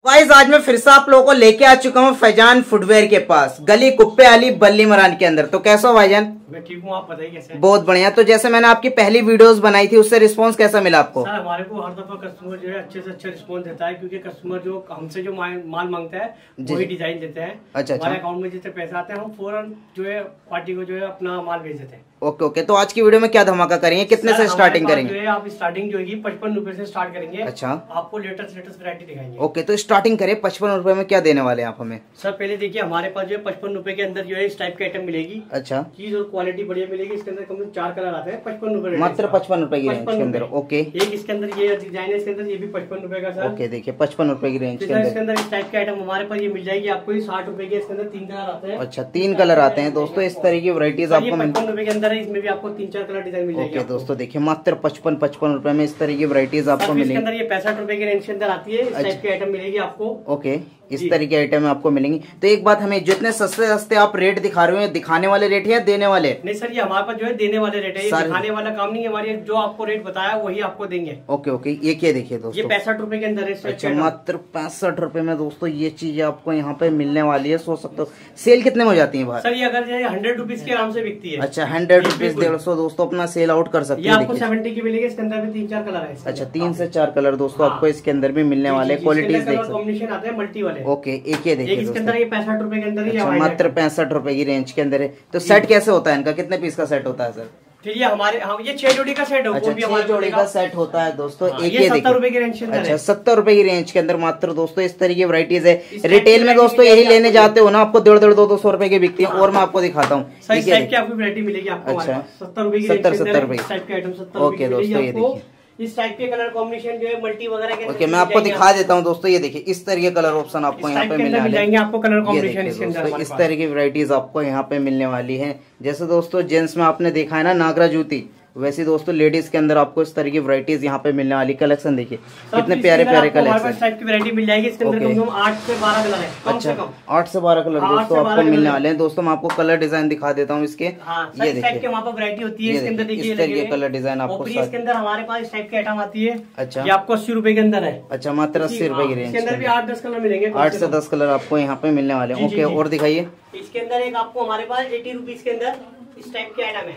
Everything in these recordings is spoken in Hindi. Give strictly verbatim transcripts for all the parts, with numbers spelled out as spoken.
गाइस आज मैं फिर से आप लोगों को लेके आ चुका हूँ फैजान फुटवेयर के पास, गली कुप्पे वाली बल्ली मरान के अंदर। तो कैसा हो भाईजान? मैं ठीक हूँ, आप बताइए कैसे? बहुत बढ़िया। तो जैसे मैंने आपकी पहली वीडियोस बनाई थी उससे रिस्पांस कैसा मिला आपको? सर हमारे को हर दफा कस्टमर जो है अच्छे से अच्छा रिस्पांस देता है, क्योंकि कस्टमर जो हमसे जो माल मांगता है वही डिजाइन देते हैं। अच्छा, हमारे अकाउंट में जितने पैसे आते हैं हम फौरन जो है पार्टी को जो है अपना माल भेज देते हैं। Okay okay. तो आज की वीडियो में क्या धमाका करेंगे, कितने से स्टार्टिंग करेंगे? जो है आप स्टार्टिंग जो है पचपन रुपए से स्टार्ट करेंगे। अच्छा, आपको लेटेस्ट लेटेस्ट वैरायटी दिखाएंगे। ओके, तो स्टार्टिंग करें पचपन रुपए में। क्या देने वाले हैं आप हमें? सर पहले देखिए हमारे पास जो है पचपन रुपए के अंदर जो है इस टाइप की आइटम मिलेगी। अच्छा, चीज और क्वालिटी बढ़िया मिलेगी। इसके अंदर कम से कम चार कलर आते हैं, पचपन रुपए मात्र पचपन रुपए की रेंज के अंदर। ओके, एक इसके अंदर ये डिजाइन है, इसके अंदर ये भी पचपन रुपए का सर। ओके, देखिए पचपन रुपए की रेंज के अंदर इसके अंदर इस टाइप की आइटम हमारे पास ये मिल जाएगी आपको साठ रुपए के। इसके अंदर तीन कलर आते हैं। अच्छा, तीन कलर आते हैं दोस्तों। इस तरह की वैरायटीज आपको पचपन रुपए के अंदर है, इसमें भी आपको तीन चार कलर डिजाइन मिल जाएगी। ओके दोस्तों, देखिए मात्र पचपन पचपन रुपए में इस तरह की वैरायटीज आपको मिलेंगी। इसके अंदर ये पैंसठ रुपए की रेंज के अंदर आती है। इस टाइप की आइटम मिलेगी आपको। ओके, इस तरह की आइटम आपको मिलेंगी। तो एक बात, हमें जितने सस्ते सस्ते आप रेट दिखा रहे हो, दिखाने वाले रेट है या देने वाले? नहीं सर, ये हमारे पास जो है देने वाले रेट है, ये दिखाने वाला काम नहीं है। हमारे जो आपको रेट बताया वही आपको देंगे। ओके ओके, ये क्या देखिए दोस्तों, ये पैंसठ रुपए के अंदर है। अच्छा, मात्र पैंसठ रुपए में दोस्तों ये चीज आपको यहाँ पे मिलने वाली है। सोच सकते हो सेल कितने में हो जाती है बाहर? सर ये अगर हंड्रेड रुपीज के आराम से बिकती है। अच्छा, हंड्रेड रुपीज डेढ़ सौ दोस्तों अपना सेल आउट कर सकते हैं। आपको सेवेंटी की मिलेगी। इसके अंदर भी तीन चार कलर है। अच्छा, तीन से चार कलर दोस्तों आपको इसके अंदर भी मिलने वाले। क्वालिटीज देख कॉम्बिनेशन आते हैं मल्टी वाले। ओके, एक ये देखिए इसके अंदर ये पैंसठ रुपए के अंदर ही मात्र पैंसठ रुपए की रेंज के अंदर है। तो सेट कैसे होता है इनका, कितने पीस का सेट होता है सर? ये हमारे हाँ, ये छह जोड़ी का सेट है। अच्छा, छह जोड़ी का सेट होता है दोस्तों। हाँ, एक ये सत्तर रुपए की रेंज के अंदर। अच्छा, सत्तर रुपए की रेंज के अंदर मात्र दोस्तों इस तरह की वैरायटीज है। रिटेल में दोस्तों यही लेने जाते हो ना, आपको डेढ़ डेढ़ दो दो सौ रुपए की बिकती है। और मैं आपको दिखाता हूँ आपको वैरायटी मिलेगी आपको। अच्छा, सत्तर रुपए की सत्तर सत्तर रुपए ओके दोस्तों, ये देखिए इस टाइप के कलर कॉम्बिनेशन जो है मल्टी वगैरह के। ओके, मैं आपको दिखा देता हूँ दोस्तों। ये देखिए इस तरह के कलर ऑप्शन आपको यहाँ पे मिलने वाले हैं। आपको कलर कॉम्बिनेशन इसके अंदर इस तरह की वैरायटीज आपको यहाँ पे मिलने वाली है। जैसे दोस्तों जेंट्स में आपने देखा है ना नागरा जूती, वैसे दोस्तों लेडीज के अंदर आपको इस तरह की वैरायटीज यहाँ पे मिलने वाली। कलेक्शन देखिए कितने प्यारे प्यारे कलेक्शन टाइप की वैरायटी मिल जाएगी। इसके अंदर कम से कम आठ से बारह कलर है। अच्छा, आठ से बारह कलर दोस्तों आपको मिलने वाले हैं। दोस्तों मैं आपको कलर डिजाइन दिखा देता हूँ इसके। ये देखिए वहाँ पर वैरायटी होती है। इसके अंदर देखिए इस तरह के कलर डिजाइन आपको इसके अंदर हमारे पास इस टाइप की आइटम आती है। अच्छा, ये आपको अस्सी रुपए के अंदर है। अच्छा, मात्र अस्सी रुपए की रेंज। इसके अंदर भी आठ दस कलर मिलेंगे। आठ से दस कलर आपको यहाँ पे मिलने वाले हैं। ओके, और दिखाइए। इसके अंदर एक आपको हमारे पास एटी रुपीज के अंदर इस टाइप की आइटम है।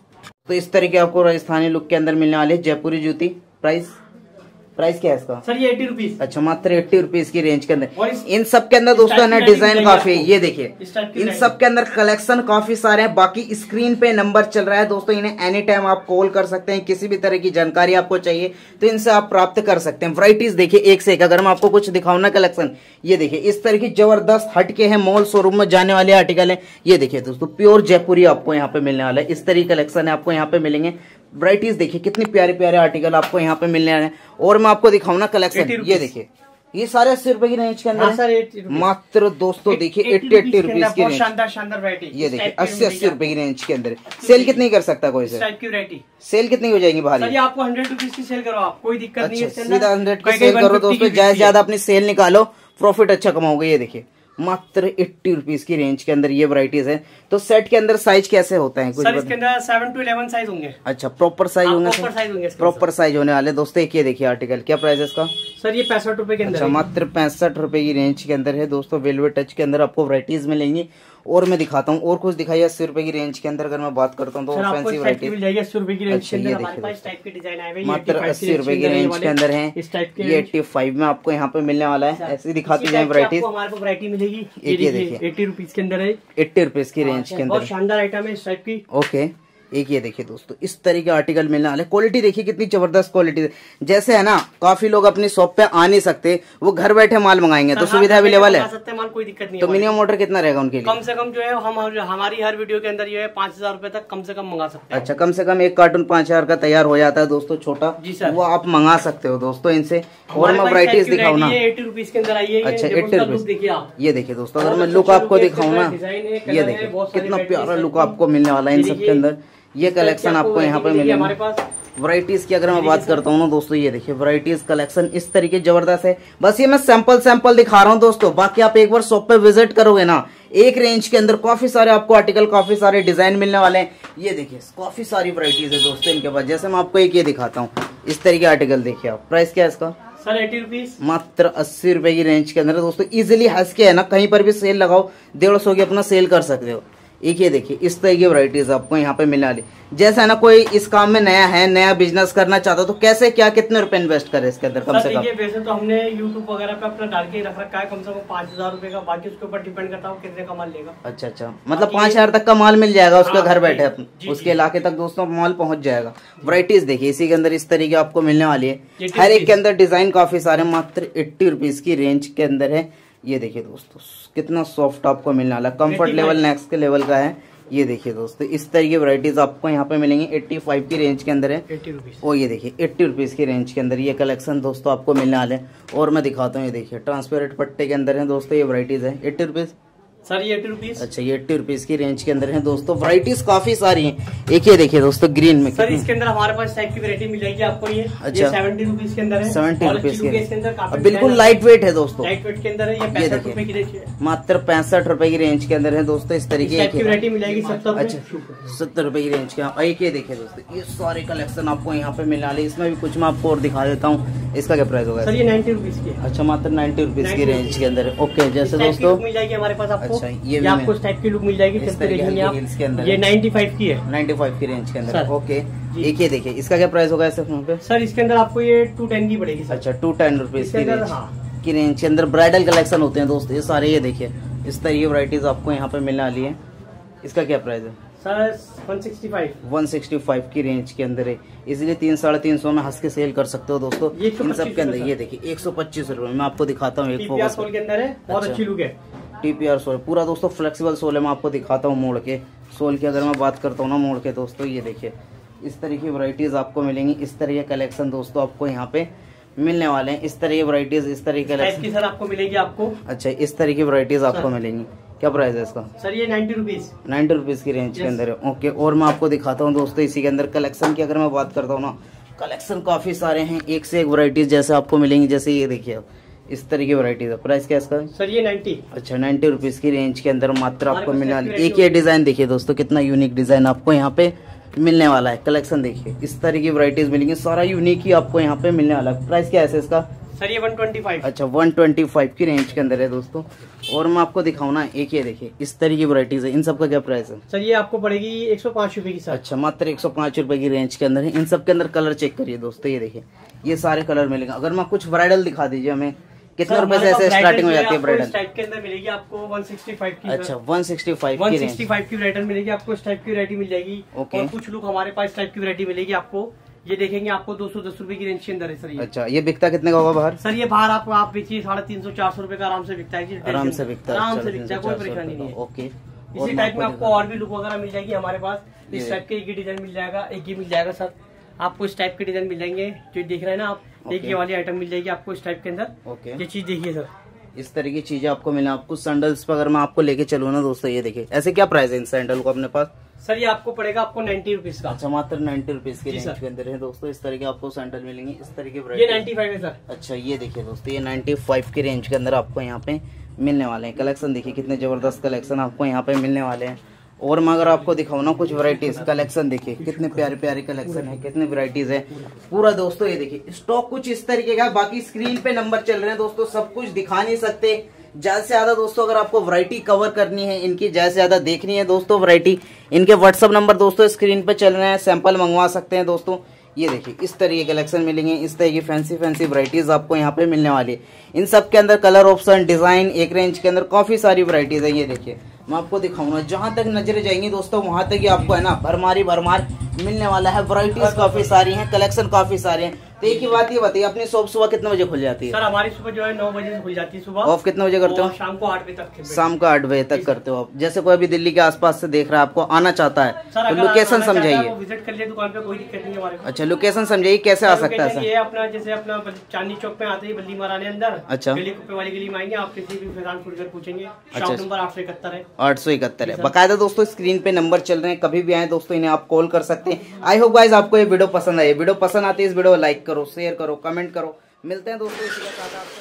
तो इस तरीके आपको राजस्थानी लुक के अंदर मिलने वाले जयपुरी जूती। प्राइस प्राइस क्या है इसका? सर ये एटी रुपीज। अच्छा, मात्र एट्टी रुपीज की रेंज के अंदर। इन सब के अंदर दोस्तों ना डिजाइन काफी है। ये देखिए इन सब के अंदर कलेक्शन काफी सारे हैं। बाकी स्क्रीन पे नंबर चल रहा है दोस्तों, इन्हें एनी टाइम आप कॉल कर सकते हैं। किसी भी तरह की जानकारी आपको चाहिए तो इनसे आप प्राप्त कर सकते हैं। वैरायटीज देखिए एक से एक। अगर मैं आपको कुछ दिखाऊं ना कलेक्शन, ये देखिए इस तरह की जबरदस्त हटके हैं, मॉल शोरूम में जाने वाले आर्टिकल है। ये देखिए दोस्तों प्योर जयपुरी आपको यहाँ पे मिलने वाला है। इस तरह की कलेक्शन है आपको यहाँ पे मिलेंगे। वैरायटीज देखिए कितने प्यारे प्यारे आर्टिकल आपको यहाँ पे मिलने वाले हैं। और मैं आपको दिखाऊं ना कलेक्शन, ये देखिए ये सारे अस्सी रुपए की रेंज के अंदर मात्र दोस्तों देखिए एट्टी एट्टी रुपीज की रेंज। शानदार शानदार वैरायटी। ये देखिए अस्सी अस्सी रुपए की रेंज के अंदर। सेल कितनी कर सकता है कोई से? सेल कितनी हो जाएगी बाहर? आपको हंड्रेड रुपीज की सेल करो आप, कोई दिक्कत नहीं है। सीधा हंड्रेड की सेल करो दोस्तों, ज्यादा ज्यादा अपनी सेल निकालो, प्रॉफिट अच्छा कमाओगे। ये देखिए मात्र एट्टी रुपीज की रेंज के अंदर ये वैरायटीज है। तो सेट के अंदर साइज कैसे होता है? कुछ सर इसके अंदर सेवन टू इलेवन साइज होंगे। अच्छा, प्रॉपर साइज होंगे। प्रॉपर साइज होंगे प्रॉपर साइज होने वाले दोस्तों। एक ये देखिए आर्टिकल, क्या प्राइस है इसका? सर ये पैंसठ रुपए के अंदर। अच्छा, मात्र पैंसठ रुपए की रेंज के अंदर है दोस्तों। वेलवेट टच के अंदर आपको वैरायटीज मिलेंगी। और मैं दिखाता हूँ और कुछ दिखाइए अस्सी रुपए की रेंज के अंदर। अगर मैं बात करता हूँ तो फैंसी वैरायटी मिल जाएगी अस्सी रुपए की रेंज अच्छा, के ये देखिए मात्र अस्सी रुपए की रेंज के अंदर है। ये एट्टी फाइव में आपको यहाँ पे मिलने वाला है। ऐसी दिखाती जाए वैरायटीज। हमारे को वैरायटी मिलेगी। ये देखिए एट्टी रुपीज के अंदर है। एट्टी रुपीज की रेंज के अंदर शानदार आइटम है इस टाइप की। ओके, एक ये देखिए दोस्तों इस तरह के आर्टिकल मिलने वाले। क्वालिटी देखिए कितनी जबरदस्त क्वालिटी है। जैसे है ना, काफी लोग अपनी शॉप पे आ नहीं सकते, वो घर बैठे माल मंगाएंगे तो सुविधा अवेलेबल है। सकते माल, कोई दिक्कत नहीं। तो मिनिमम ऑर्डर कितना रहेगा उनके लिए? कम से कम जो है हम हमारी हर वीडियो के अंदर जो है पाँच हजार रूपए तक कम से कम मंगा सकते हैं। अच्छा, कम से कम एक कार्टून पाँच हजार का तैयार हो जाता है दोस्तों, छोटा। जी सर, वो आप मंगा सकते हो दोस्तों इनसे। और मैं वैरायटीज दिखाऊँ ना, एट्टी रुपीज के अंदर आई है। अच्छा, एट्टी रुपीज देखिए आप। ये देखिए दोस्तों अगर मैं लुक आपको दिखाऊँ ना, ये देखिए कितना प्यारा लुक आपको मिलने वाला है इन सब के अंदर। ये कलेक्शन आपको यहाँ पे मिलेगी हमारे पास। वैरायटीज की अगर मैं बात करता हूँ ना दोस्तों, ये देखिए वैरायटीज कलेक्शन इस तरीके जबरदस्त है। बस ये मैं सैंपल सैंपल दिखा रहा हूँ दोस्तों। बाकी आप एक बार शॉप पे विजिट करोगे ना, एक रेंज के अंदर काफी सारे आपको आर्टिकल, काफी सारे डिजाइन मिलने वाले हैं। ये देखिए काफी सारी वैरायटीज है दोस्तों इनके पास। जैसे मैं आपको एक ये दिखाता हूँ, इस तरह के आर्टिकल देखिए आप। प्राइस क्या है इसका? सर एटी रुपीज मात्र अस्सी रुपए की रेंज के अंदर है दोस्तों। इजिली हंस के है ना, कहीं पर भी सेल लगाओ, डेढ़ सौ की अपना सेल कर सकते हो। एक ये देखिए इस तरह की वैरायटीज आपको यहाँ पे मिलने वाली। जैसा है ना, कोई इस काम में नया है, नया बिजनेस करना चाहता तो कैसे क्या कितने रुपए इन्वेस्ट करे इसके अंदर कम से कम? वैसे तो हमने यूट्यूब वगैरह पे अपना डाल के रख रखा है, कम से कम पाँच हजार रुपए का, बाकी उसके ऊपर डिपेंड करता है कितने का माल लेगा। अच्छा अच्छा, मतलब पाँच हजार तक का माल मिल जाएगा उसके घर बैठे, उसके इलाके तक दोस्तों माल पहुंच जाएगा। वैरायटीज देखिए इसी के अंदर इस तरीके आपको मिलने वाली है। हर एक के अंदर डिजाइन काफी सारे, मात्र एट्टी रुपीज की रेंज के अंदर है। ये देखिए दोस्तों कितना सॉफ्ट आपको मिलने वाला, कंफर्ट लेवल नेक्स्ट के लेवल का है। ये देखिए दोस्तों इस तरह की वैरायटीज आपको यहाँ पे मिलेंगी। पचासी की रेंज के अंदर है, एट्टी रुपीज। और ये देखिए अस्सी रुपीज की रेंज के अंदर ये कलेक्शन दोस्तों आपको मिलने वाले हैं। और मैं दिखाता हूँ, ये देखिए ट्रांसपेरेंट पट्टे के अंदर है दोस्तों ये वैरायटीज है। अस्सी रुपीज सर, ये एटी रुपीज। अच्छा, ये एट्टी रुपीज की रेंज के अंदर है दोस्तों। वैरायटीज काफी सारी हैं। एक ये देखिए दोस्तों ग्रीन में, सर इसके अंदर हमारे पास टाइप की वैरायटी मिल जाएगी आपको। ये अच्छा सेवेंटी रुपीज के अंदर है, सेवेंटी रुपीज के अंदर बिल्कुल लाइट वेट है दोस्तों, लाइट वेट के अंदर है। ये पैंसठ रुपए की रेंज है, मात्र पैंसठ रुपए की रेंज के अंदर है दोस्तों। इस तरीके की वैरायटी मिल जाएगी सत्तर। अच्छा सत्तर रुपए की रेंज के। एक ये देखिए दोस्तों ये सारे कलेक्शन आपको यहाँ पे मिलने वाले। इसमें भी कुछ मैं आपको और दिखा देता हूँ। इसका क्या प्राइस होगा? सर ये नाइन्टी रुपीज की। अच्छा, मात्र नाइन्टी रुपीज की रेंज के अंदर है। ओके, जैसे दोस्तों मिल जाएगी हमारे पास आपको। अच्छा, ये आपको इस टाइप की लुक मिल जाएगी, चलते देखेंगे आप। इसके अंदर ये नाइन्टी फाइव की है, नाइन्टी फाइव की रेंज के अंदर। ओके, एक ये देखिए इसका क्या प्राइस होगा ऐसे पे? सर इसके अंदर आपको ये टू टेन की पड़ेगी। अच्छा, टू टेन रुपीज की रेंज की रेंज के अंदर ब्राइडल कलेक्शन होते हैं दोस्तों ये सारे। ये देखिए इस तरह की वैरायटीज आपको यहाँ पे मिलने वाली है। इसका क्या प्राइस है? Sir one sixty five. One sixty five की रेंज के अंदर है। इसलिए तीन साढ़े तीन सौ में हंस के सेल कर सकते हो दोस्तों इन सब के अंदर। ये देखिए एक सौ पच्चीस रुपए में आपको दिखाता हूँ। एक फोकस सोल के अंदर है, बहुत अच्छी लुक है। टीपीआर सोल पूरा दोस्तों फ्लेक्सिबल सोल है। मैं आपको दिखाता हूँ मोड़ के सोल की, अगर मैं बात करता हूँ ना मोड़ के दोस्तों। ये देखिए इस तरह की वैरायटीज आपको मिलेंगी। इस तरह के कलेक्शन दोस्तों आपको यहाँ पे मिलने वाले हैं। इस तरह की वैरायटीज, इस तरह के कलेक्शन सर आपको मिलेगी आपको। अच्छा, इस तरह की वैरायटीज आपको मिलेंगी। क्या प्राइस है इसका? सर ये नाइन्टी रुपीज। नाइन्टी रुपीज की रेंज के अंदर है। ओके, और मैं आपको दिखाता हूँ दोस्तों इसी के अंदर कलेक्शन की। अगर मैं बात करता हूँ ना, कलेक्शन काफी सारे हैं, एक से एक वैरायटीज जैसे आपको मिलेंगी। जैसे ये देखिए इस तरह की वैरायटीज है। प्राइस क्या है इसका? सर ये नाइन्टी। अच्छा, नाइन्टी रुपीज की रेंज के अंदर मात्र आपको मिलने वाली। एक ये डिजाइन देखिए दोस्तों, कितना यूनिक डिजाइन आपको यहाँ पे मिलने वाला है। कलेक्शन देखिए इस तरह की वैरायटीज मिलेंगी, सारा यूनिक ही आपको यहाँ पे मिलने वाला है। प्राइस क्या है इसका? सर ये वन ट्वेंटी फाइव। अच्छा, वन ट्वेंटी फाइव की रेंज के अंदर है दोस्तों। और मैं आपको दिखाऊं ना, एक ये देखिए इस तरह की वैरायटीज है। इन सब का क्या प्राइस है? सर ये आपको पड़ेगी एक सौ पाँच रुपए की। सर अच्छा, मात्र एक सौ पाँच रुपए की रेंज के अंदर है। इन सब के अंदर कलर चेक करिए दोस्तों। ये देखिए ये सारे कलर मिलेंगे। अगर मैं कुछ ब्राइडल दिखा दीजिए हमें, कितने रुपए से ऐसे स्टार्टिंग हो जाती है ब्राइडल? इस टाइप के अंदर मिलेगी आपको वन सिक्सटी फाइव की। अच्छा, वन सिक्सटी फाइव की रेंज की ब्राइडल मिलेगी आपको। इस टाइप की वैरायटी मिल जाएगी। ओके, और कुछ लुक हमारे पास इस टाइप की वैरायटी मिलेगी आपको। ये देखेंगे आपको दो सौ दस रुपए की रेंज के अंदर है सर ये। अच्छा, ये बिकता कितने का होगा बाहर? सर ये बाहर आपको आप बेचिए साढ़े तीन सौ चार सौ रुपए का आराम से बिकता है। आराम से बिकता है, आराम से बिकता है, कोई परेशानी नहीं है। ओके, इसी टाइप में आपको और भी लुक वगैरह मिल जाएगी हमारे पास। इस टाइप के एक ही डिजाइन मिल जाएगा, एक ही मिल जाएगा सर आपको। इस टाइप के डिजाइन मिल जाएंगे जो देख रहे हैं ना आप, एक ही वाली आइटम मिल जाएगी आपको इस टाइप के अंदर। ओके, ये चीज देखिए सर, इस तरह की चीजें आपको मिले। आपको सैंडल्स पर अगर मैं आपको लेके चलूँ ना दोस्तों, ये देखिए ऐसे क्या प्राइस है इन सैंडल को अपने पास? सर ये आपको पड़ेगा आपको नाइन्टी रुपीज का। अच्छा, मात्र नाइन्टी रुपीज की रेंज के अंदर है दोस्तों। इस तरह के आपको सैंडल मिलेंगे। इस तरह की ये नाइन्टी फाइव है सर। अच्छा, ये देखिए दोस्तों ये नाइन्टी फाइव की रेंज के अंदर आपको यहाँ पे मिलने वाले हैं। कलेक्शन देखिए कितने जबरदस्त कलेक्शन आपको यहाँ पे मिलने वाले हैं। और मैं अगर आपको दिखाऊँ ना कुछ वैरायटीज, कलेक्शन देखिए कितने प्यारे प्यारे कलेक्शन है, कितने वैरायटीज है पूरा दोस्तों। ये देखिए स्टॉक कुछ इस तरीके का, बाकी स्क्रीन पे नंबर चल रहे हैं दोस्तों, सब कुछ दिखा नहीं सकते। ज्यादा से ज्यादा दोस्तों अगर आपको वैरायटी कवर करनी है इनकी, ज्यादा से ज्यादा देखनी है दोस्तों वैरायटी, इनके व्हाट्सअप नंबर दोस्तों स्क्रीन पे चल रहे हैं, सैंपल मंगवा सकते हैं दोस्तों। ये देखिए इस तरह के कलेक्शन मिलेंगे, इस तरह की फैंसी फैंसी वैरायटीज आपको यहाँ पे मिलने वाली है। इन सब के अंदर कलर ऑप्शन, डिजाइन, एक रेंज के अंदर काफी सारी वैरायटीज है। ये देखिए मैं आपको दिखाऊंगा, जहां तक नजरें जाएंगी दोस्तों वहां तक ही आपको है ना भरमारी भरमार मिलने वाला है। वैरायटीज काफी सारी हैं, कलेक्शन काफी सारे हैं। तो एक ही बात ये बताइए, अपनी शॉप सुबह कितने बजे खुल जाती है? सर हमारी सुबह जो है नौ बजे से खुल जाती है सुबह। ऑफ कितने बजे करते हो? शाम को आठ बजे तक। शाम को आठ बजे तक करते हो आप। जैसे कोई भी दिल्ली के आसपास से देख रहा है, आपको आना चाहता है तो लोकेशन समझाइए। विजिट कर लिए दुकान पे, कोई दिक्कत नहीं है हमारे को। अच्छा, लोकेशन समझाइए कैसे आ सकता है? ये अपना जैसे अपना चांदनी चौक पे आते ही बल्ली माराने अंदर, अच्छा गली कुप्पे वाली गली में आएंगे, आप किसी भी फैजान फूड पूछेंगे। शॉप नंबर आठ सौ इकहत्तर है। आठ सौ इकहत्तर है बकायदा दोस्तों, स्क्रीन पे नंबर चल रहे हैं, कभी भी आए दोस्तों इन्हें आप कॉल कर सकते हैं। आई होप गाइस आपको ये वीडियो पसंद आए। वीडियो पसंद आती है इस वीडियो को लाइक करो, शेयर करो, कमेंट करो। मिलते हैं दोस्तों इसी के साथ आपसे।